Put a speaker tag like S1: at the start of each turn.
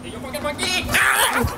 S1: ยกมากันมากี้